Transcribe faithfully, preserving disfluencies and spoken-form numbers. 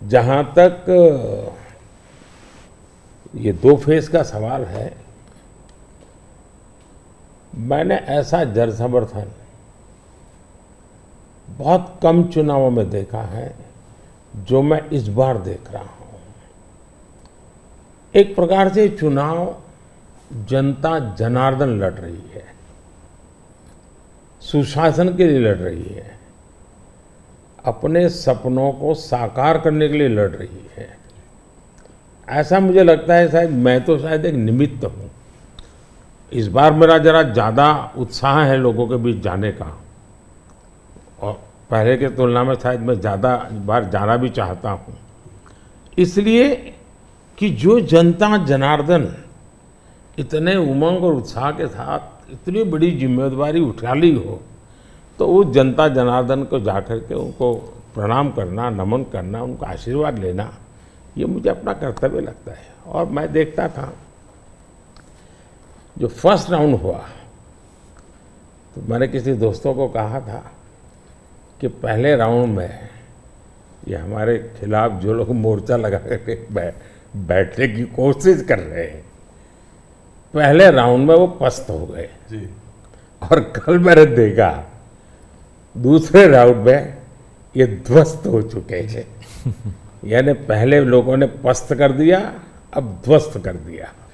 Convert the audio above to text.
जहां तक ये दो फेज का सवाल है, मैंने ऐसा जन समर्थन बहुत कम चुनावों में देखा है जो मैं इस बार देख रहा हूं। एक प्रकार से चुनाव जनता जनार्दन लड़ रही है, सुशासन के लिए लड़ रही है, अपने सपनों को साकार करने के लिए लड़ रही है। ऐसा मुझे लगता है, शायद मैं तो शायद एक निमित्त हूं। इस बार मेरा जरा ज़्यादा उत्साह है लोगों के बीच जाने का, और पहले के तुलना में शायद मैं ज़्यादा बार जाना भी चाहता हूं, इसलिए कि जो जनता जनार्दन इतने उमंग और उत्साह के साथ इतनी बड़ी जिम्मेदारी उठा ली हो, तो उस जनता जनार्दन को जाकर के उनको प्रणाम करना, नमन करना, उनका आशीर्वाद लेना, ये मुझे अपना कर्तव्य लगता है। और मैं देखता था जो फर्स्ट राउंड हुआ, तो मैंने किसी दोस्तों को कहा था कि पहले राउंड में ये हमारे खिलाफ जो लोग मोर्चा लगा करके बै, बैठने की कोशिश कर रहे हैं, पहले राउंड में वो पस्त हो गए जी। और कल मैंने देखा दूसरे राउंड में ये ध्वस्त हो चुके हैं। यानी पहले लोगों ने पस्त कर दिया, अब ध्वस्त कर दिया।